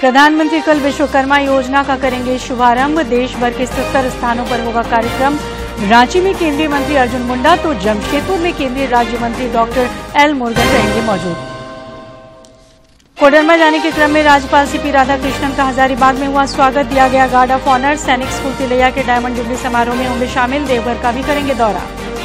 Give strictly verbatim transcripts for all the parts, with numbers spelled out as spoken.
प्रधानमंत्री कल विश्वकर्मा योजना का करेंगे शुभारंभ। देश भर के सत्तर स्थानों पर होगा कार्यक्रम। रांची में केंद्रीय मंत्री अर्जुन मुंडा तो जमशेदपुर में केंद्रीय राज्य मंत्री डॉक्टर एल मुरुगन रहेंगे मौजूद। कोडरमा जाने के क्रम में राज्यपाल सीपी राधाकृष्णन का हजारीबाग में हुआ स्वागत, दिया गया गार्ड ऑफ ऑनर। सैनिक स्कूल तिलैया के डायमंड जुबली समारोह में होंगे शामिल। देवघर का भी करेंगे दौरा।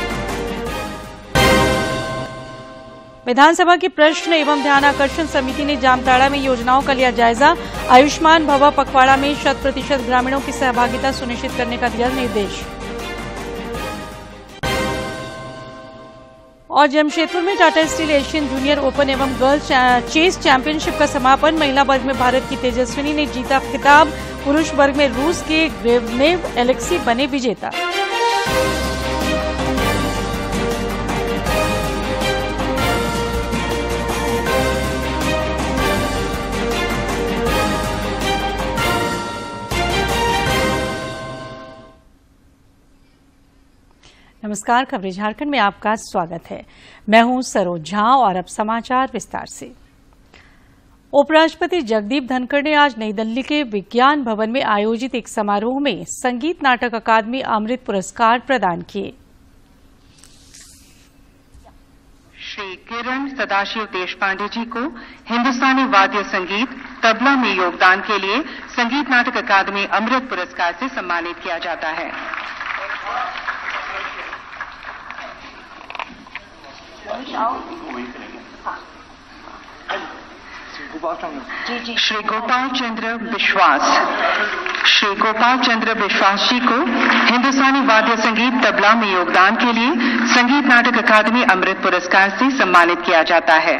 विधानसभा की प्रश्न एवं ध्यान आकर्षण समिति ने जामताड़ा में योजनाओं का लिया जायजा। आयुष्मान भवा पखवाड़ा में शत प्रतिशत ग्रामीणों की सहभागिता सुनिश्चित करने का दिया निर्देश। और जमशेदपुर में Tata steel Asian junior open एवं गर्ल्स चेस चैंपियनशिप का समापन। महिला वर्ग में भारत की तेजस्विनी ने जीता खिताब। पुरुष वर्ग में रूस के ग्रेवनेव एलेक्सी बने विजेता। नमस्कार, खबरें झारखंड में आपका स्वागत है। मैं हूं सरोज झा और अब समाचार विस्तार से। उपराष्ट्रपति जगदीप धनखड़ ने आज नई दिल्ली के विज्ञान भवन में आयोजित एक समारोह में संगीत नाटक अकादमी अमृत पुरस्कार प्रदान किए। श्री किरण सदाशिव देशपांडे जी को हिंदुस्तानी वाद्य संगीत तबला में योगदान के लिए संगीत नाटक अकादमी अमृत पुरस्कार से सम्मानित किया जाता है। श्री गोपाल चंद्र विश्वास श्री गोपाल चंद्र विश्वास जी को हिंदुस्तानी वाद्य संगीत तबला में योगदान के लिए संगीत नाटक अकादमी अमृत पुरस्कार से सम्मानित किया जाता है।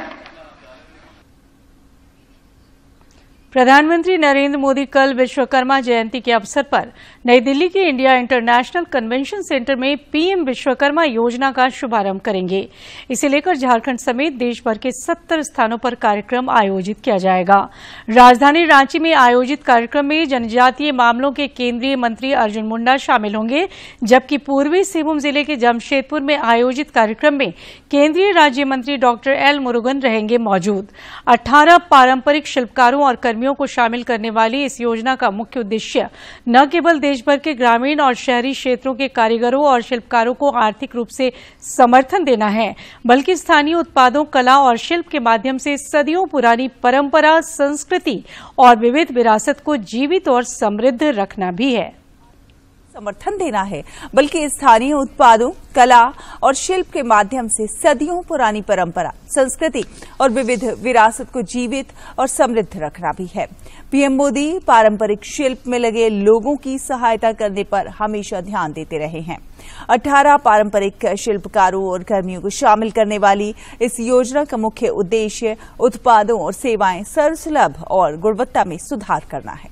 प्रधानमंत्री नरेंद्र मोदी कल विश्वकर्मा जयंती के अवसर पर नई दिल्ली के इंडिया इंटरनेशनल कन्वेंशन सेंटर में पीएम विश्वकर्मा योजना का शुभारंभ करेंगे। इसे लेकर झारखंड समेत देश भर के सत्तर स्थानों पर कार्यक्रम आयोजित किया जाएगा। राजधानी रांची में आयोजित कार्यक्रम में जनजातीय मामलों के केंद्रीय मंत्री अर्जुन मुंडा शामिल होंगे, जबकि पूर्वी सिंहभूम जिले के जमशेदपुर में आयोजित कार्यक्रम में केंद्रीय राज्य मंत्री डॉक्टर एल मुरुगन रहेंगे मौजूद। अठारह पारंपरिक शिल्पकारों और कर्मियों को शामिल करने वाली इस योजना का मुख्य उद्देश्य न केवल देश भर के ग्रामीण और शहरी क्षेत्रों के कारीगरों और शिल्पकारों को आर्थिक रूप से समर्थन देना है, बल्कि स्थानीय उत्पादों, कला और शिल्प के माध्यम से सदियों पुरानी परंपरा, संस्कृति और विविध विरासत को जीवित और समृद्ध रखना भी है। समर्थन देना है, बल्कि स्थानीय उत्पादों, कला और शिल्प के माध्यम से सदियों पुरानी परंपरा, संस्कृति और विविध विरासत को जीवित और समृद्ध रखना भी है। पीएम मोदी पारंपरिक शिल्प में लगे लोगों की सहायता करने पर हमेशा ध्यान देते रहे हैं। अठारह पारंपरिक शिल्पकारों और कर्मियों को शामिल करने वाली इस योजना का मुख्य उद्देश्य उत्पादों और सेवाएं सर्वसुलभ और गुणवत्ता में सुधार करना है।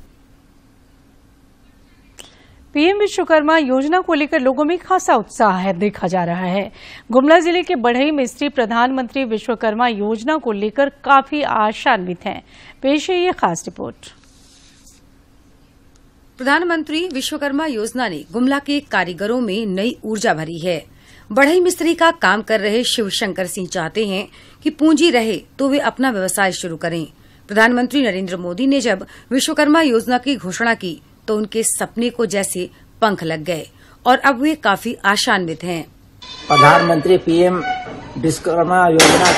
पीएम विश्वकर्मा योजना को लेकर लोगों में खासा उत्साह है देखा जा रहा है। गुमला जिले के बढ़ई मिस्त्री प्रधानमंत्री विश्वकर्मा योजना को लेकर काफी आशान्वित हैं। पेश है ये खास रिपोर्ट। प्रधानमंत्री विश्वकर्मा योजना ने गुमला के कारीगरों में नई ऊर्जा भरी है। बढ़ई मिस्त्री का काम कर रहे शिव शंकर सिंह चाहते हैं कि पूंजी रहे तो वे अपना व्यवसाय शुरू करें। प्रधानमंत्री नरेंद्र मोदी ने जब विश्वकर्मा योजना की घोषणा की तो उनके सपने को जैसे पंख लग गए और अब वे काफी आशान्वित हैं। प्रधानमंत्री पीएम विश्वकर्मा योजना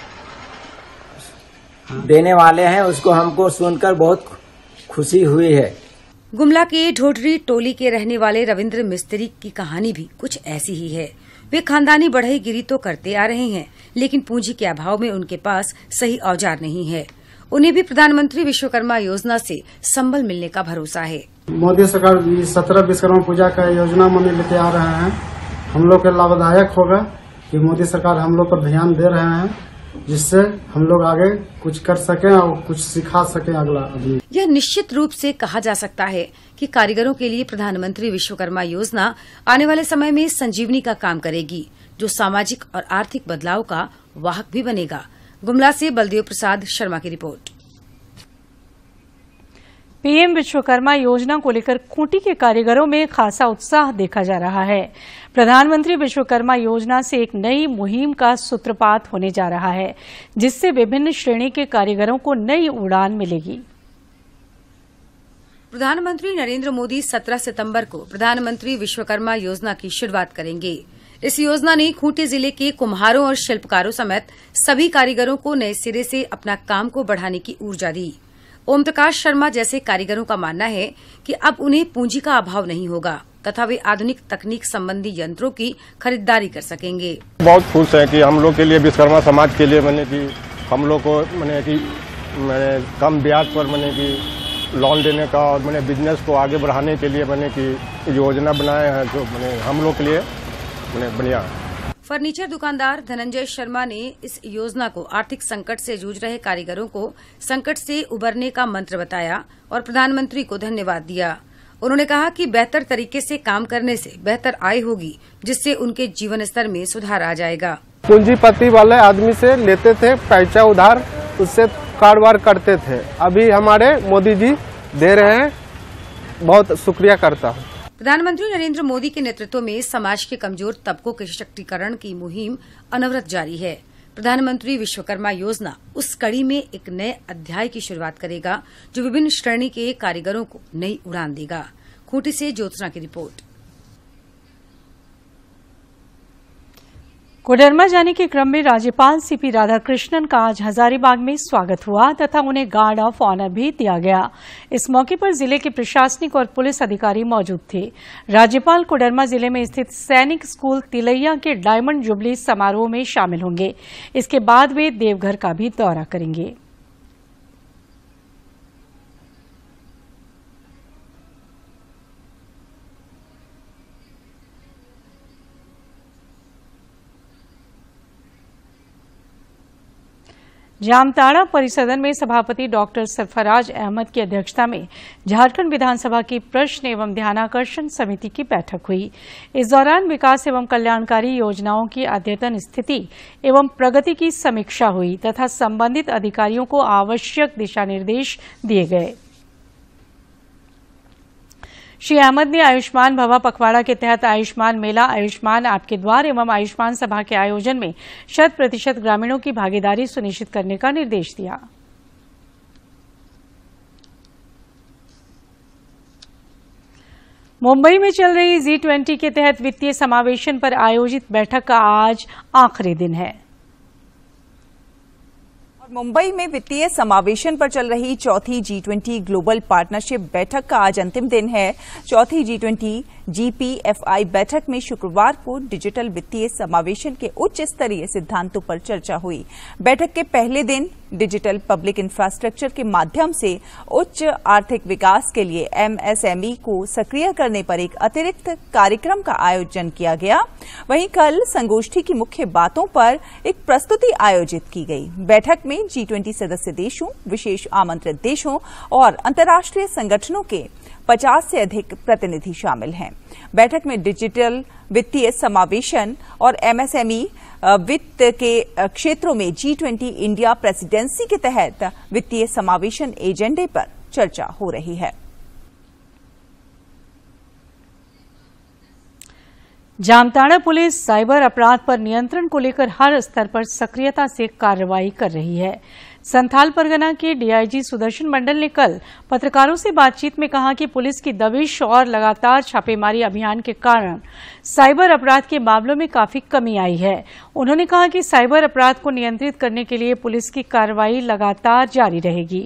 देने वाले हैं, उसको हमको सुनकर बहुत खुशी हुई है। गुमला के ढोडरी टोली के रहने वाले रविंद्र मिस्त्री की कहानी भी कुछ ऐसी ही है। वे खानदानी बढ़ई गिरी तो करते आ रहे हैं, लेकिन पूंजी के अभाव में उनके पास सही औजार नहीं है। उन्हें भी प्रधानमंत्री विश्वकर्मा योजना से संबल मिलने का भरोसा है। मोदी सरकार सत्रह विश्वकर्मा पूजा का योजना मनी लेके आ रहे हैं। हम लोग के लाभदायक होगा कि मोदी सरकार हम लोग पर ध्यान दे रहे हैं, जिससे हम लोग आगे कुछ कर सकें और कुछ सिखा सकें अगला अभी। यह निश्चित रूप से कहा जा सकता है कि कारीगरों के लिए प्रधानमंत्री विश्वकर्मा योजना आने वाले समय में संजीवनी का काम करेगी, जो सामाजिक और आर्थिक बदलाव का वाहक भी बनेगा। गुमला से बलदेव प्रसाद शर्मा की रिपोर्ट। पीएम विश्वकर्मा योजना को लेकर खूंटी के कारीगरों में खासा उत्साह देखा जा रहा है। प्रधानमंत्री विश्वकर्मा योजना से एक नई मुहिम का सूत्रपात होने जा रहा है, जिससे विभिन्न श्रेणी के कारीगरों को नई उड़ान मिलेगी। प्रधानमंत्री नरेंद्र मोदी सत्रह सितंबर को प्रधानमंत्री विश्वकर्मा योजना की शुरुआत करेंगे। इस योजना ने खूंटी जिले के कुम्हारों और शिल्पकारों समेत सभी कारीगरों को नए सिरे से अपना काम को बढ़ाने की ऊर्जा दी। ओम प्रकाश शर्मा जैसे कारीगरों का मानना है कि अब उन्हें पूंजी का अभाव नहीं होगा तथा वे आधुनिक तकनीक संबंधी यंत्रों की खरीदारी कर सकेंगे। बहुत खुश है कि हम लोग के लिए विश्वकर्मा समाज के लिए मैंने कि हम लोग को मैंने कि मैंने कम ब्याज पर मैंने कि लोन देने का और मैंने बिजनेस को आगे बढ़ाने के लिए मैंने की योजना बनाए हैं जो मैंने हम लोग के लिए मैंने बढ़िया। फर्नीचर दुकानदार धनंजय शर्मा ने इस योजना को आर्थिक संकट से जूझ रहे कारीगरों को संकट से उबरने का मंत्र बताया और प्रधानमंत्री को धन्यवाद दिया। उन्होंने कहा कि बेहतर तरीके से काम करने से बेहतर आय होगी, जिससे उनके जीवन स्तर में सुधार आ जाएगा। पूंजीपति वाले आदमी से लेते थे पैसा उधार, उससे कारोबार करते थे। अभी हमारे मोदी जी दे रहे हैं, बहुत शुक्रिया करता हूँ। प्रधानमंत्री नरेंद्र मोदी के नेतृत्व में समाज के कमजोर तबकों के सशक्तिकरण की मुहिम अनवरत जारी है। प्रधानमंत्री विश्वकर्मा योजना उस कड़ी में एक नए अध्याय की शुरुआत करेगा जो विभिन्न श्रेणी के कारीगरों को नई उड़ान देगा। खूंटी से ज्योत्सना की रिपोर्ट। कोडरमा जाने के क्रम में राज्यपाल सीपी राधाकृष्णन का आज हजारीबाग में स्वागत हुआ तथा उन्हें गार्ड ऑफ ऑनर भी दिया गया। इस मौके पर जिले के प्रशासनिक और पुलिस अधिकारी मौजूद थे। राज्यपाल कोडरमा जिले में स्थित सैनिक स्कूल तिलैया के डायमंड जुबली समारोह में शामिल होंगे। इसके बाद वे देवघर का भी दौरा करेंगे। जामताड़ा परिसदन में सभापति डॉक्टर सरफराज अहमद की अध्यक्षता में झारखंड विधानसभा की प्रश्न एवं ध्यानाकर्षण समिति की बैठक हुई। इस दौरान विकास एवं कल्याणकारी योजनाओं की अद्यतन स्थिति एवं प्रगति की समीक्षा हुई तथा संबंधित अधिकारियों को आवश्यक दिशा निर्देश दिए गए। श्री अहमद ने आयुष्मान भवा पखवाड़ा के तहत आयुष्मान मेला, आयुष्मान आपके द्वार एवं आयुष्मान सभा के आयोजन में शत प्रतिशत ग्रामीणों की भागीदारी सुनिश्चित करने का निर्देश दिया। मुंबई में चल रही जी ट्वेंटी के तहत वित्तीय समावेशन पर आयोजित बैठक का आज आखिरी दिन है। मुंबई में वित्तीय समावेशन पर चल रही चौथी जी ट्वेंटी ग्लोबल पार्टनरशिप बैठक का आज अंतिम दिन है। चौथी जी ट्वेंटी जीपीएफआई बैठक में शुक्रवार को डिजिटल वित्तीय समावेशन के उच्च स्तरीय सिद्धांतों पर चर्चा हुई। बैठक के पहले दिन डिजिटल पब्लिक इंफ्रास्ट्रक्चर के माध्यम से उच्च आर्थिक विकास के लिए एमएसएमई को सक्रिय करने पर एक अतिरिक्त कार्यक्रम का आयोजन किया गया। वहीं कल संगोष्ठी की मुख्य बातों पर एक प्रस्तुति आयोजित की गई। बैठक में जी ट्वेंटी सदस्य देशों, विशेष आमंत्रित देशों और अंतर्राष्ट्रीय संगठनों के पचास से अधिक प्रतिनिधि शामिल हैं। बैठक में डिजिटल वित्तीय समावेशन और एमएसएमई वित्त के क्षेत्रों में जी ट्वेंटी इंडिया प्रेसिडेंसी के तहत वित्तीय समावेशन एजेंडे पर चर्चा हो रही है। जामताड़ा पुलिस साइबर अपराध पर नियंत्रण को लेकर हर स्तर पर सक्रियता से कार्रवाई कर रही है। संथाल परगना के डीआईजी सुदर्शन मंडल ने कल पत्रकारों से बातचीत में कहा कि पुलिस की दबिश और लगातार छापेमारी अभियान के कारण साइबर अपराध के मामलों में काफी कमी आई है। उन्होंने कहा कि साइबर अपराध को नियंत्रित करने के लिए पुलिस की कार्रवाई लगातार जारी रहेगी।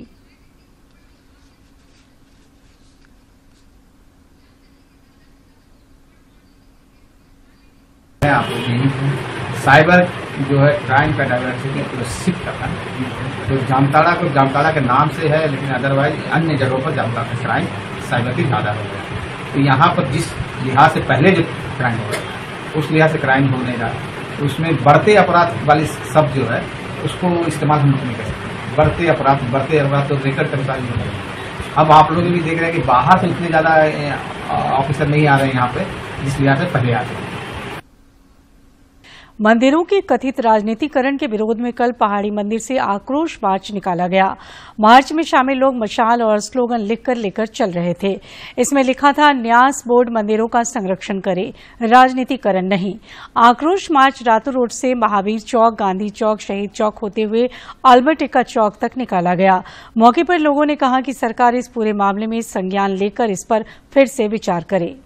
साइबर जो है क्राइम का डाइवर्सिटी को शिफ्ट करना, तो जामताड़ा को जामताड़ा के नाम से है, लेकिन अदरवाइज अन्य जगहों पर जामताड़ा क्राइम साइबर की ज्यादा हो गया। तो यहाँ पर जिस लिहाज से पहले जो क्राइम हो रहा उस लिहाज से क्राइम हो नहीं रहा, उसमें बढ़ते अपराध वाली शब्द जो है उसको इस्तेमाल हम नहीं कर सकते। बढ़ते अपराध बढ़ते अपराध तो रिकॉर्ड कर्मचारी हो रहे। अब आप लोग भी देख रहे हैं कि बाहर से उतने ज्यादा ऑफिसर नहीं आ रहे हैं यहाँ पे, जिस लिहाज से पहले आते हैं। मंदिरों के कथित राजनीतिकरण के विरोध में कल पहाड़ी मंदिर से आक्रोश मार्च निकाला गया। मार्च में शामिल लोग मशाल और स्लोगन लिखकर लेकर चल रहे थे। इसमें लिखा था, न्यास बोर्ड मंदिरों का संरक्षण करे, राजनीतिकरण नहीं। आक्रोश मार्च रातू रोड से महावीर चौक, गांधी चौक, शहीद चौक होते हुए अल्बर्ट एक्का चौक तक निकाला गया। मौके पर लोगों ने कहा कि सरकार इस पूरे मामले में संज्ञान लेकर इस पर फिर से विचार करे।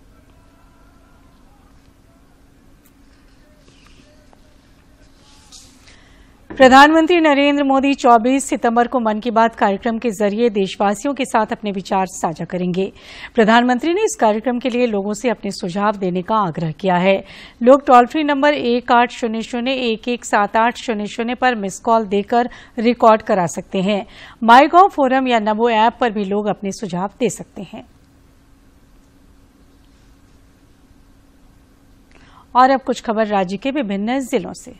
प्रधानमंत्री नरेंद्र मोदी चौबीस सितंबर को मन की बात कार्यक्रम के जरिए देशवासियों के साथ अपने विचार साझा करेंगे। प्रधानमंत्री ने इस कार्यक्रम के लिए लोगों से अपने सुझाव देने का आग्रह किया है। लोग टोल फ्री नंबर एक आठ शून्य शून्य एक एक सात आठ शून्य शून्य पर मिस कॉल देकर रिकॉर्ड करा सकते हैं। माई गॉव फोरम या नमो ऐप पर भी लोग अपने सुझाव दे सकते हैं। और अब कुछ खबर राज्य के विभिन्न जिलों से।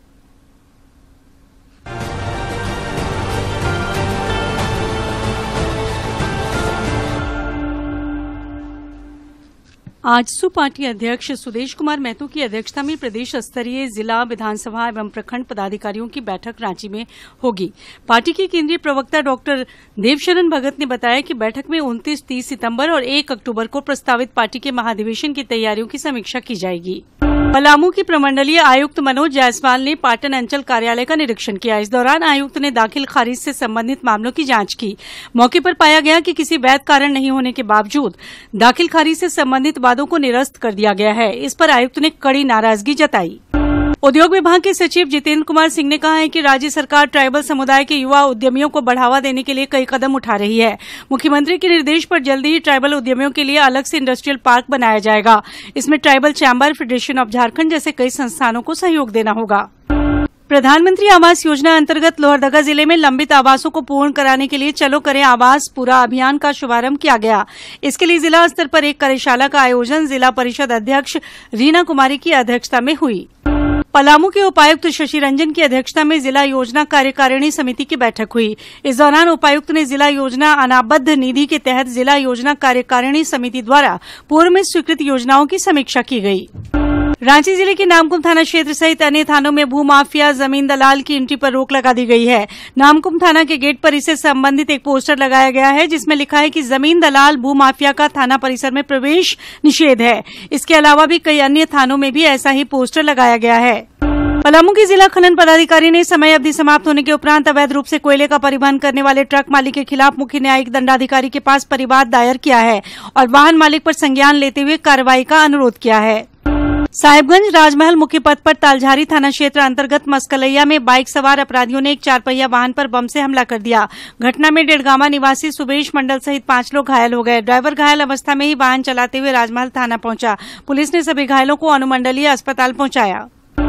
आजसू पार्टी अध्यक्ष सुदेश कुमार महतो की अध्यक्षता में प्रदेश स्तरीय जिला, विधानसभा एवं प्रखंड पदाधिकारियों की बैठक रांची में होगी। पार्टी के केंद्रीय प्रवक्ता डॉक्टर देवशरण भगत ने बताया कि बैठक में उनतीस तीस सितंबर और एक अक्टूबर को प्रस्तावित पार्टी के महाधिवेशन की तैयारियों की समीक्षा की जाएगी। पलामू की प्रमंडलीय आयुक्त मनोज जायसवाल ने पाटन अंचल कार्यालय का निरीक्षण किया। इस दौरान आयुक्त ने दाखिल खारिज से संबंधित मामलों की जांच की। मौके पर पाया गया कि किसी वैध कारण नहीं होने के बावजूद दाखिल खारिज से संबंधित वादों को निरस्त कर दिया गया है। इस पर आयुक्त ने कड़ी नाराजगी जताई। उद्योग विभाग के सचिव जितेंद्र कुमार सिंह ने कहा है कि राज्य सरकार ट्राइबल समुदाय के युवा उद्यमियों को बढ़ावा देने के लिए कई कदम उठा रही है। मुख्यमंत्री के निर्देश पर जल्दी ही ट्राइबल उद्यमियों के लिए अलग से इंडस्ट्रियल पार्क बनाया जाएगा। इसमें tribal chamber, federation of Jharkhand जैसे कई संस्थानों को सहयोग देना होगा। प्रधानमंत्री आवास योजना अंतर्गत लोहरदगा जिले में लंबित आवासों को पूर्ण कराने के लिए चलो करें आवास पूरा अभियान का शुभारंभ किया गया। इसके लिए जिला स्तर पर एक कार्यशाला का आयोजन जिला परिषद अध्यक्ष रीना कुमारी की अध्यक्षता में हुई। पलामू के उपायुक्त शशि रंजन की अध्यक्षता में जिला योजना कार्यकारिणी समिति की बैठक हुई। इस दौरान उपायुक्त ने जिला योजना अनाबद्ध निधि के तहत जिला योजना कार्यकारिणी समिति द्वारा पूर्व में स्वीकृत योजनाओं की समीक्षा की गई। रांची जिले के नामकुम थाना क्षेत्र सहित अन्य थानों में भू माफिया, जमीन दलाल की एंट्री पर रोक लगा दी गई है। नामकुम थाना के गेट पर इससे संबंधित एक पोस्टर लगाया गया है जिसमें लिखा है कि जमीन दलाल, भू माफिया का थाना परिसर में प्रवेश निषेध है। इसके अलावा भी कई अन्य थानों में भी ऐसा ही पोस्टर लगाया गया है। पलामू के जिला खनन पदाधिकारी ने समय अवधि समाप्त होने के उपरांत अवैध रूप से कोयले का परिवहन करने वाले ट्रक मालिक के खिलाफ मुख्य न्यायिक दंडाधिकारी के पास परिवाद दायर किया है और वाहन मालिक पर संज्ञान लेते हुए कार्रवाई का अनुरोध किया है। साहिबगंज राजमहल मुख्य पथ पर तालझारी थाना क्षेत्र अंतर्गत मस्कलैया में बाइक सवार अपराधियों ने एक चार पहिया वाहन पर बम से हमला कर दिया। घटना में डेढ़गामा निवासी सुबेश मंडल सहित पांच लोग घायल हो गए। ड्राइवर घायल अवस्था में ही वाहन चलाते हुए राजमहल थाना पहुंचा। पुलिस ने सभी घायलों को अनुमंडलीय अस्पताल पहुंचाया।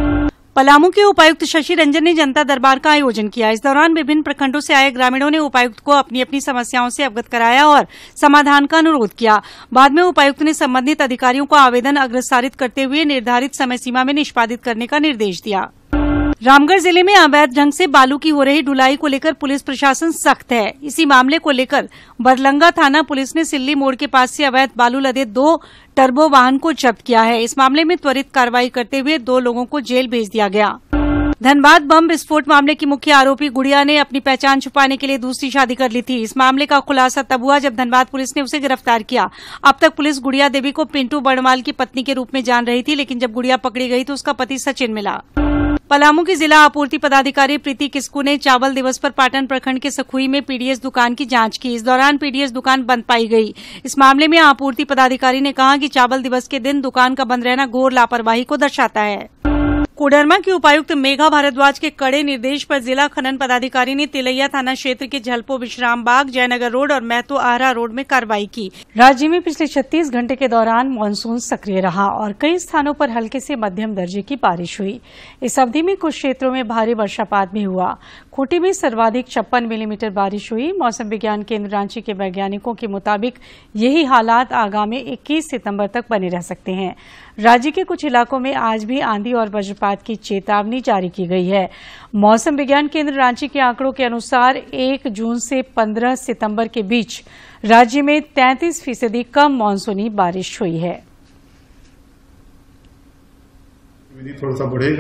पलामू के उपायुक्त शशि रंजन ने जनता दरबार का आयोजन किया। इस दौरान विभिन्न प्रखंडों से आए ग्रामीणों ने उपायुक्त को अपनी अपनी समस्याओं से अवगत कराया और समाधान का अनुरोध किया। बाद में उपायुक्त ने संबंधित अधिकारियों को आवेदन अग्रसारित करते हुए निर्धारित समय सीमा में निष्पादित करने का निर्देश दिया। रामगढ़ जिले में अवैध ढंग से बालू की हो रही ढुलाई को लेकर पुलिस प्रशासन सख्त है। इसी मामले को लेकर बरलंगा थाना पुलिस ने सिल्ली मोड़ के पास से अवैध बालू लदे दो टर्बो वाहन को जब्त किया है। इस मामले में त्वरित कार्रवाई करते हुए दो लोगों को जेल भेज दिया गया। धनबाद बम विस्फोट मामले की मुख्य आरोपी गुड़िया ने अपनी पहचान छुपाने के लिए दूसरी शादी कर ली थी। इस मामले का खुलासा तब हुआ जब धनबाद पुलिस ने उसे गिरफ्तार किया। अब तक पुलिस गुड़िया देवी को पिंटू बड़माल की पत्नी के रूप में जान रही थी, लेकिन जब गुड़िया पकड़ी गई तो उसका पति सचिन मिला। पलामू की जिला आपूर्ति पदाधिकारी प्रीति किस्कू ने चावल दिवस पर पाटन प्रखंड के सखुई में पीडीएस दुकान की जांच की। इस दौरान पीडीएस दुकान बंद पाई गई। इस मामले में आपूर्ति पदाधिकारी ने कहा कि चावल दिवस के दिन दुकान का बंद रहना घोर लापरवाही को दर्शाता है। कोडरमा की उपायुक्त मेघा भारद्वाज के कड़े निर्देश पर जिला खनन पदाधिकारी ने तिलैया थाना क्षेत्र के झलपो, विश्राम बाग, जयनगर रोड और महतो आहरा रोड में कार्रवाई की। राज्य में पिछले छत्तीस घंटे के दौरान मानसून सक्रिय रहा और कई स्थानों पर हल्के से मध्यम दर्जे की बारिश हुई। इस अवधि में कुछ क्षेत्रों में भारी वर्षापात भी हुआ। खूंटी में सर्वाधिक छप्पन मिलीमीटर बारिश हुई। मौसम विज्ञान केंद्र रांची के वैज्ञानिकों के मुताबिक यही हालात आगामी इक्कीस सितंबर तक बने रह सकते हैं। राज्य के कुछ इलाकों में आज भी आंधी और वज्रपात की चेतावनी जारी की गई है। मौसम विज्ञान केंद्र रांची के आंकड़ों के अनुसार एक जून से पंद्रह सितंबर के बीच राज्य में तैंतीस फीसदी कम मानसूनी बारिश हुई है। थोड़ा सा बढ़ेगा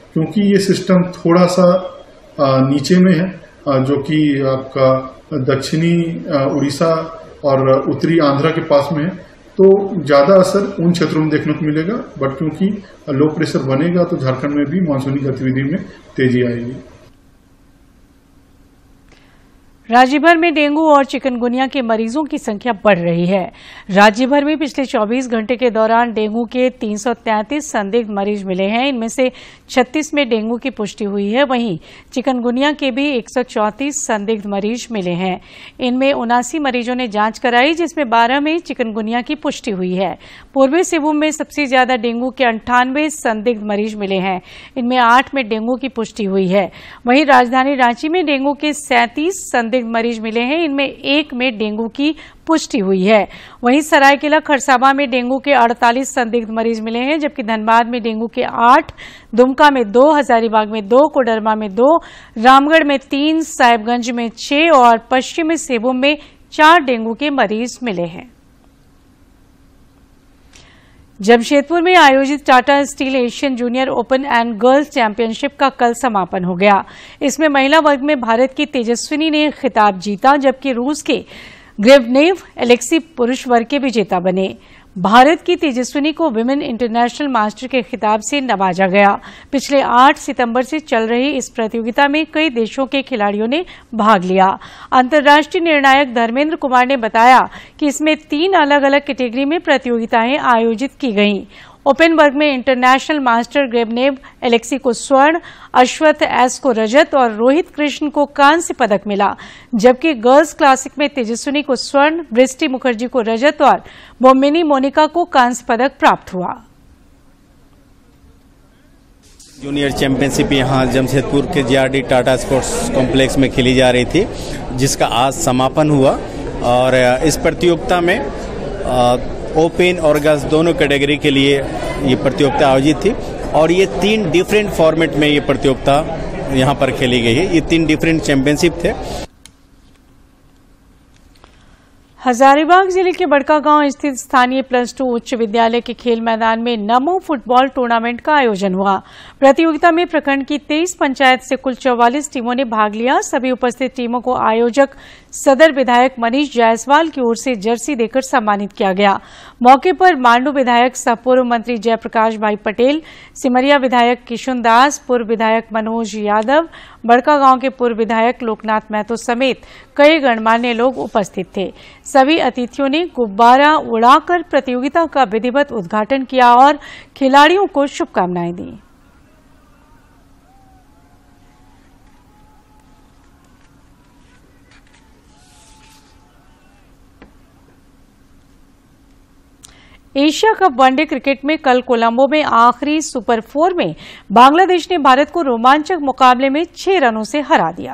क्योंकि ये सिस्टम थोड़ा सा नीचे में है, जो कि आपका दक्षिणी उड़ीसा और उत्तरी आंध्रा के पास में है, तो ज्यादा असर उन क्षेत्रों में देखने को मिलेगा। बट क्योंकि लो प्रेशर बनेगा तो झारखंड में भी मानसूनी गतिविधि में तेजी आएगी। राज्य भर में डेंगू और चिकनगुनिया के मरीजों की संख्या बढ़ रही है। राज्य भर में पिछले चौबीस घंटे के दौरान डेंगू के तीन सौ तैंतीस संदिग्ध मरीज मिले हैं। इनमें से छत्तीस में डेंगू की पुष्टि हुई है। वहीं चिकनगुनिया के भी एक सौ चौंतीस संदिग्ध मरीज मिले हैं। इनमें उनासी मरीजों ने जांच कराई, जिसमें बारह में चिकनगुनिया की पुष्टि हुई है। पूर्वी सिंहभूम में सबसे ज्यादा डेंगू के अंठानवे संदिग्ध मरीज मिले हैं। इनमें आठ में डेंगू की पुष्टि हुई है। वहीं राजधानी रांची में डेंगू के सैंतीस संदिग्ध मरीज मिले हैं। इनमें एक में डेंगू की पुष्टि हुई है। वहीं सरायकेला खरसावां में डेंगू के अड़तालीस संदिग्ध मरीज मिले हैं, जबकि धनबाद में डेंगू के आठ, दुमका में दो, हजारीबाग में दो, कोडरमा में दो, रामगढ़ में तीन, साहिबगंज में छह और पश्चिमी सिंहभूम में चार डेंगू के मरीज मिले हैं। जमशेदपुर में आयोजित Tata steel Asian junior open and girls championship का कल समापन हो गया। इसमें महिला वर्ग में भारत की तेजस्विनी ने खिताब जीता, जबकि रूस के ग्रेवनेव एलेक्सी पुरुष वर्ग के विजेता बने। भारत की तेजस्विनी को विमेन इंटरनेशनल मास्टर के खिताब से नवाजा गया। पिछले आठ सितंबर से चल रही इस प्रतियोगिता में कई देशों के खिलाड़ियों ने भाग लिया। अंतर्राष्ट्रीय निर्णायक धर्मेंद्र कुमार ने बताया कि इसमें तीन अलग अलग कैटेगरी में प्रतियोगिताएं आयोजित की गईं। ओपन वर्ग में इंटरनेशनल मास्टर ग्रेवनेव एलेक्सी को स्वर्ण, अश्वथ एस को रजत और रोहित कृष्ण को कांस्य पदक मिला, जबकि गर्ल्स क्लासिक में तेजस्विनी को स्वर्ण, वृष्टि मुखर्जी को रजत और बोमिनी मोनिका को कांस्य पदक प्राप्त हुआ। जूनियर चैंपियनशिप यहाँ जमशेदपुर के जीआरडी टाटा स्पोर्ट्स कॉम्प्लेक्स में खेली जा रही थी, जिसका आज समापन हुआ। और इस प्रतियोगिता में ओपन और गर्ल्स दोनों कैटेगरी के लिए ये प्रतियोगिता आयोजित थी और ये तीन डिफरेंट फॉर्मेट में ये प्रतियोगिता यहाँ पर खेली गई है। ये तीन डिफरेंट चैंपियनशिप थे। हजारीबाग जिले के बड़कागांव स्थित स्थानीय प्लस टू उच्च विद्यालय के खेल मैदान में नमो फुटबॉल टूर्नामेंट का आयोजन हुआ। प्रतियोगिता में प्रखंड की तेईस पंचायत से कुल चौवालीस टीमों ने भाग लिया। सभी उपस्थित टीमों को आयोजक सदर विधायक मनीष जायसवाल की ओर से जर्सी देकर सम्मानित किया गया। मौके पर मांडू विधायक सह पूर्व मंत्री जयप्रकाश भाई पटेल, सिमरिया विधायक किशुन दास, पूर्व विधायक मनोज यादव, बड़कागांव के पूर्व विधायक लोकनाथ महतो समेत कई गणमान्य लोग उपस्थित थे। सभी अतिथियों ने गुब्बारा उड़ाकर प्रतियोगिता का विधिवत उद्घाटन किया और खिलाड़ियों को शुभकामनाएं दी। एशिया कप वनडे क्रिकेट में कल कोलंबो में आखिरी सुपर फोर में बांग्लादेश ने भारत को रोमांचक मुकाबले में छह रनों से हरा दिया।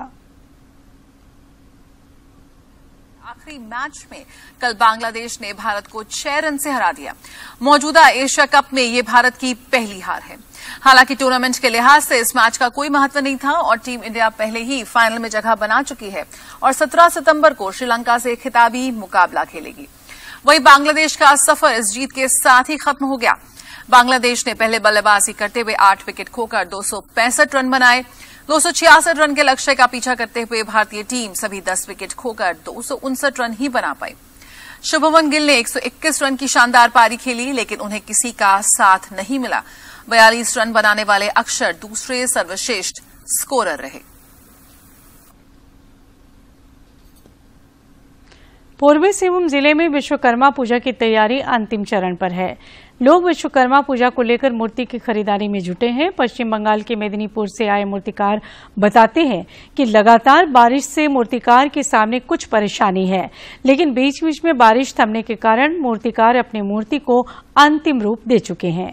आखिरी मैच में कल बांग्लादेश ने भारत को छह रन से हरा दिया। मौजूदा एशिया कप में ये भारत की पहली हार है। हालांकि टूर्नामेंट के लिहाज से इस मैच का कोई महत्व नहीं था और टीम इंडिया पहले ही फाइनल में जगह बना चुकी है और सत्रह सितंबर को श्रीलंका से खिताबी मुकाबला खेलेगी। वहीं बांग्लादेश का सफर इस जीत के साथ ही खत्म हो गया। बांग्लादेश ने पहले बल्लेबाजी करते हुए आठ विकेट खोकर दो सौ पैंसठ रन बनाए। दो सौ छियासठ रन के लक्ष्य का पीछा करते हुए भारतीय टीम सभी दस विकेट खोकर दो सौ उनसठ रन ही बना पाई। शुभमन गिल ने एक सौ इक्कीस रन की शानदार पारी खेली, लेकिन उन्हें किसी का साथ नहीं मिला। बयालीस रन बनाने वाले अक्षर दूसरे सर्वश्रेष्ठ स्कोरर रहे। पूर्वी सिंहभूम जिले में विश्वकर्मा पूजा की तैयारी अंतिम चरण पर है। लोग विश्वकर्मा पूजा को लेकर मूर्ति की खरीदारी में जुटे हैं। पश्चिम बंगाल के मेदिनीपुर से आए मूर्तिकार बताते हैं कि लगातार बारिश से मूर्तिकार के सामने कुछ परेशानी है, लेकिन बीच बीच में बारिश थमने के कारण मूर्तिकार अपनी मूर्ति को अंतिम रूप दे चुके हैं।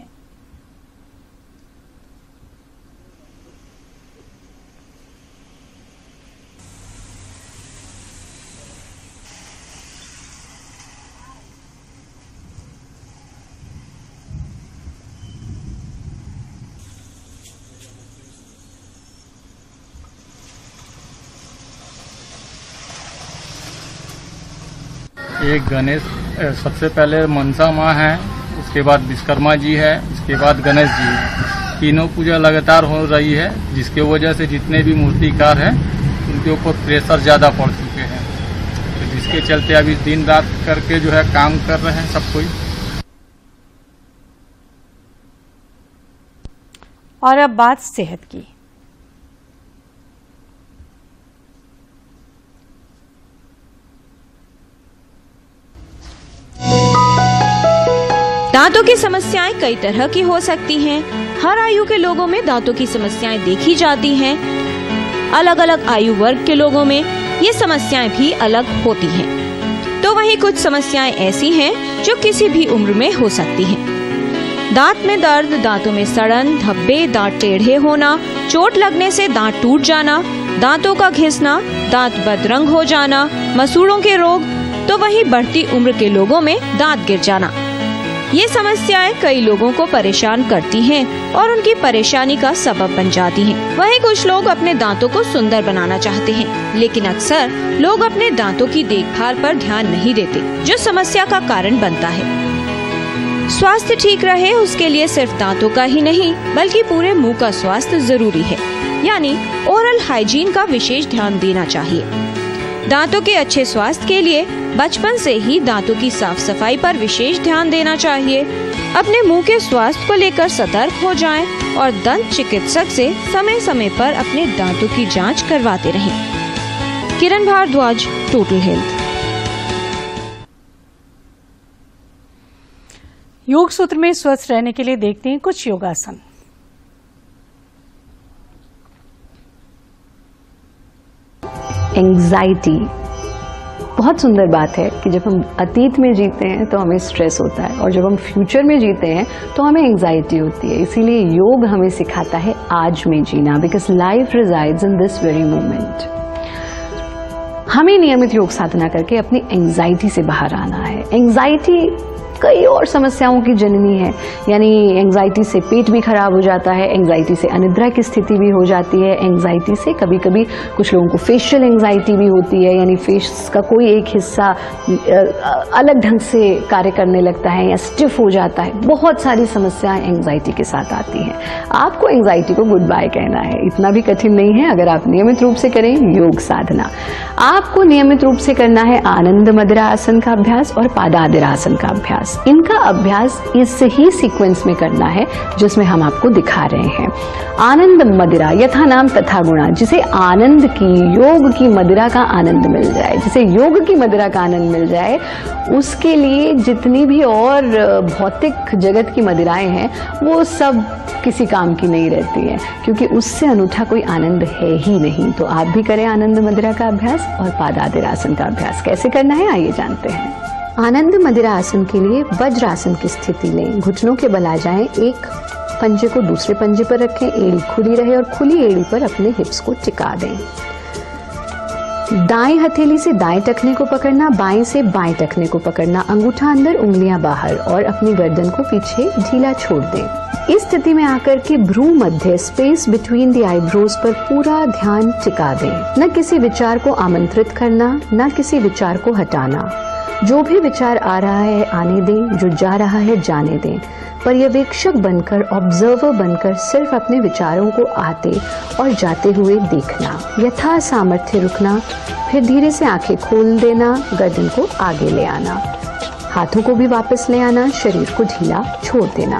एक गणेश, सबसे पहले मनसा माँ है, उसके बाद विश्वकर्मा जी है, उसके बाद गणेश जी है। तीनों पूजा लगातार हो रही है, जिसके वजह से जितने भी मूर्तिकार हैं उनके ऊपर प्रेशर ज़्यादा पड़ चुके हैं, तो जिसके चलते अभी दिन रात करके जो है काम कर रहे हैं सब कोई। और अब बात सेहत की। दांतों की समस्याएं कई तरह की हो सकती हैं। हर आयु के लोगों में दांतों की समस्याएं देखी जाती हैं। अलग अलग आयु वर्ग के लोगों में ये समस्याएं भी अलग होती हैं। तो वहीं कुछ समस्याएं ऐसी हैं जो किसी भी उम्र में हो सकती हैं। दांत में दर्द, दांतों में सड़न, धब्बे, दांत टेढ़े होना, चोट लगने से दांत टूट जाना, दांतों का घिसना, दांत बदरंग हो जाना, मसूड़ों के रोग, तो वहीं बढ़ती उम्र के लोगों में दांत गिर जाना। ये समस्याएं कई लोगों को परेशान करती हैं और उनकी परेशानी का सबब बन जाती हैं। वहीं कुछ लोग अपने दांतों को सुंदर बनाना चाहते हैं, लेकिन अक्सर लोग अपने दांतों की देखभाल पर ध्यान नहीं देते, जो समस्या का कारण बनता है। स्वास्थ्य ठीक रहे उसके लिए सिर्फ दांतों का ही नहीं बल्कि पूरे मुंह का स्वास्थ्य जरूरी है, यानी ओरल हाइजीन का विशेष ध्यान देना चाहिए। दांतों के अच्छे स्वास्थ्य के लिए बचपन से ही दांतों की साफ सफाई पर विशेष ध्यान देना चाहिए। अपने मुंह के स्वास्थ्य को लेकर सतर्क हो जाएं और दंत चिकित्सक से समय समय पर अपने दांतों की जांच करवाते रहें। Kiran Bhardwaj, total health. योग सूत्र में स्वस्थ रहने के लिए देखते हैं कुछ योगासन। एंग्जाइटी बहुत सुंदर बात है कि जब हम अतीत में जीते हैं तो हमें स्ट्रेस होता है और जब हम फ्यूचर में जीते हैं तो हमें एंग्जाइटी होती है। इसीलिए योग हमें सिखाता है आज में जीना, because life resides in this very moment. हमें नियमित योग साधना करके अपनी एंग्जाइटी से बाहर आना है। एंग्जाइटी कई और समस्याओं की जननी है, यानी एंग्जाइटी से पेट भी खराब हो जाता है, एंग्जाइटी से अनिद्रा की स्थिति भी हो जाती है, एंग्जाइटी से कभी कभी कुछ लोगों को फेशियल एंग्जाइटी भी होती है, यानी फेस का कोई एक हिस्सा अलग ढंग से कार्य करने लगता है या स्टिफ हो जाता है। बहुत सारी समस्याएं एंग्जाइटी के साथ आती हैं। आपको एंग्जाइटी को गुड बाय कहना है, इतना भी कठिन नहीं है अगर आप नियमित रूप से करें योग साधना। आपको नियमित रूप से करना है आनंद मदिरा आसन का अभ्यास और पादादिरा आसन का अभ्यास। इनका अभ्यास इस ही सीक्वेंस में करना है जिसमें हम आपको दिखा रहे हैं। आनंद मदिरा, यथा नाम तथा गुणा, जिसे आनंद की, योग की मदिरा का आनंद मिल जाए, जिसे योग की मदिरा का आनंद मिल जाए, उसके लिए जितनी भी और भौतिक जगत की मदिराएं हैं वो सब किसी काम की नहीं रहती है, क्योंकि उससे अनूठा कोई आनंद है ही नहीं। तो आप भी करें आनंद मदिरा का अभ्यास और पादादिरा आसन का अभ्यास। कैसे करना है आइए जानते हैं। आनंद मदिरा आसन के लिए वज्रासन की स्थिति लें। घुटनों के बल आ जाएं, एक पंजे को दूसरे पंजे पर रखें, एड़ी खुली रहे और खुली एड़ी पर अपने हिप्स को टिका दें। दाएं हथेली से दाएं टखने को पकड़ना, बाएं से बाएं टखने को पकड़ना, अंगूठा अंदर उंगलियां बाहर और अपनी गर्दन को पीछे ढीला छोड़ दें। इस स्थिति में आकर के भ्रू मध्य स्पेस बिटवीन द आईब्रोज पर पूरा ध्यान टिका दें। न किसी विचार को आमंत्रित करना, न किसी विचार को हटाना। जो भी विचार आ रहा है आने दें, जो जा रहा है जाने दें। पर्यवेक्षक बनकर, ऑब्जर्वर बनकर सिर्फ अपने विचारों को आते और जाते हुए देखना। यथा सामर्थ्य रुकना, फिर धीरे से आंखें खोल देना, गर्दन को आगे ले आना, हाथों को भी वापस ले आना, शरीर को ढीला छोड़ देना।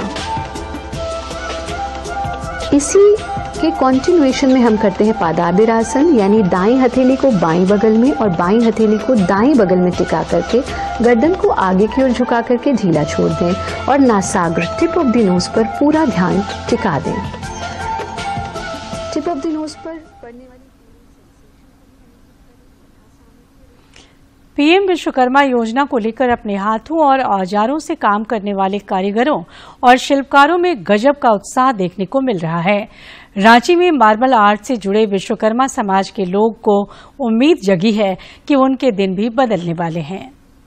इसी के कॉन्टिन्यूएशन में हम करते हैं पादादिरा आसन, यानी दाएं हथेली को बाएं बगल में और बाएं हथेली को दाएं बगल में टिका करके गर्दन को आगे की ओर झुका करके ढीला छोड़ दें और नासाग्र, टिप ऑफ द नोज पर पूरा ध्यान टिका दें। टिप ऑफ द नोज पर पड़ने वाली पीएम विश्वकर्मा योजना को लेकर अपने हाथों और औजारों से काम करने वाले कारीगरों और शिल्पकारों में गजब का उत्साह देखने को मिल रहा है। रांची में मार्बल आर्ट से जुड़े विश्वकर्मा समाज के लोग को उम्मीद जगी है कि उनके दिन भी बदलने वाले हैं।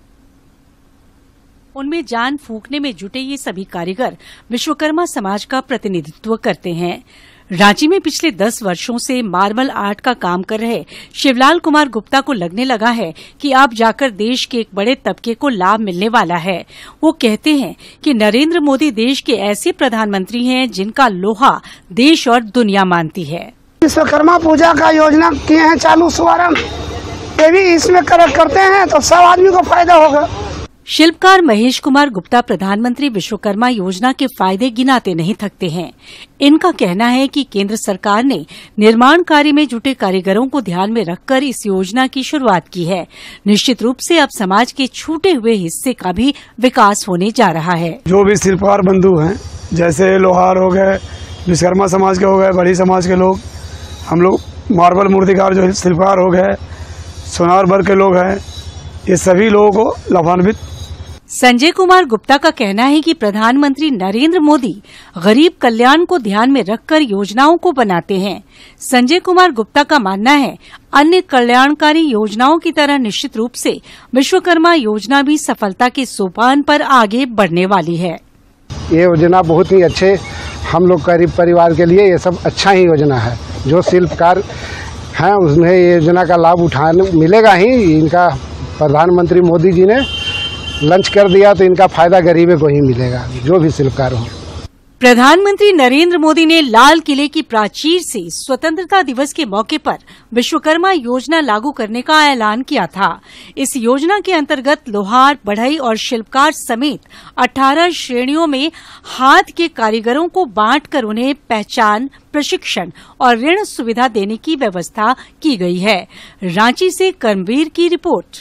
उनमें जान फूंकने में जुटे ये सभी कारीगर विश्वकर्मा समाज का प्रतिनिधित्व करते हैं। रांची में पिछले दस वर्षों से मार्बल आर्ट का काम कर रहे शिवलाल कुमार गुप्ता को लगने लगा है कि अब जाकर देश के एक बड़े तबके को लाभ मिलने वाला है। वो कहते हैं कि नरेंद्र मोदी देश के ऐसे प्रधानमंत्री हैं जिनका लोहा देश और दुनिया मानती है। विश्वकर्मा पूजा का योजना किए हैं चालू शुभारंभ, ये भी इसमें करते हैं तो सब आदमी को फायदा होगा। शिल्पकार महेश कुमार गुप्ता प्रधानमंत्री विश्वकर्मा योजना के फायदे गिनाते नहीं थकते हैं। इनका कहना है कि केंद्र सरकार ने निर्माण कार्य में जुटे कारीगरों को ध्यान में रखकर इस योजना की शुरुआत की है। निश्चित रूप से अब समाज के छूटे हुए हिस्से का भी विकास होने जा रहा है। जो भी शिल्पकार बंधु हैं, जैसे लोहार हो गए, विश्वकर्मा समाज के हो गए, बड़ी समाज के लोग, हम लोग मार्बल मूर्तिकार जो शिल्पकार हो गए, सोनार वर्ग के लोग हैं, ये सभी लोगों को लाभान्वित। संजय कुमार गुप्ता का कहना है कि प्रधानमंत्री नरेंद्र मोदी गरीब कल्याण को ध्यान में रखकर योजनाओं को बनाते हैं। संजय कुमार गुप्ता का मानना है अन्य कल्याणकारी योजनाओं की तरह निश्चित रूप से विश्वकर्मा योजना भी सफलता के सोपान पर आगे बढ़ने वाली है। ये योजना बहुत ही अच्छे, हम लोग गरीब परिवार के लिए ये सब अच्छा ही योजना है। जो शिल्पकार हैं उसमें ये योजना का लाभ उठाने मिलेगा ही। इनका प्रधानमंत्री मोदी जी ने लंच कर दिया तो इनका फायदा गरीबों को ही मिलेगा, जो भी शिल्पकार हो। प्रधानमंत्री नरेंद्र मोदी ने लाल किले की प्राचीर से स्वतंत्रता दिवस के मौके पर विश्वकर्मा योजना लागू करने का ऐलान किया था। इस योजना के अंतर्गत लोहार, बढ़ई और शिल्पकार समेत अठारह श्रेणियों में हाथ के कारीगरों को बांटकर उन्हें पहचान, प्रशिक्षण और ऋण सुविधा देने की व्यवस्था की गई है। रांची से कर्मवीर की रिपोर्ट।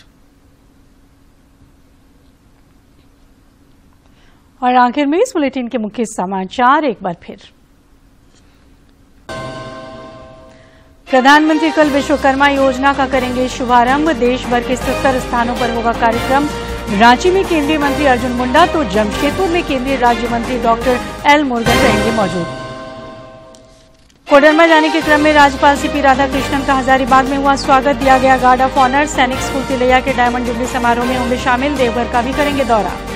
और आखिर में इस बुलेटिन के मुख्य समाचार एक बार फिर। प्रधानमंत्री कल विश्वकर्मा योजना का करेंगे शुभारंभ। देश भर के सत्तर स्थानों पर होगा कार्यक्रम। रांची में केंद्रीय मंत्री अर्जुन मुंडा तो जमशेदपुर में केंद्रीय राज्य मंत्री डॉक्टर एल मुरुगन रहेंगे मौजूद। कोडरमा जाने के क्रम में राज्यपाल सीपी राधाकृष्णन का हजारीबाग में हुआ स्वागत, दिया गया गार्ड ऑफ ऑनर। सैनिक स्कूल तिलैया के डायमंड जुबली समारोह में होंगे शामिल। देवघर का भी करेंगे दौरा।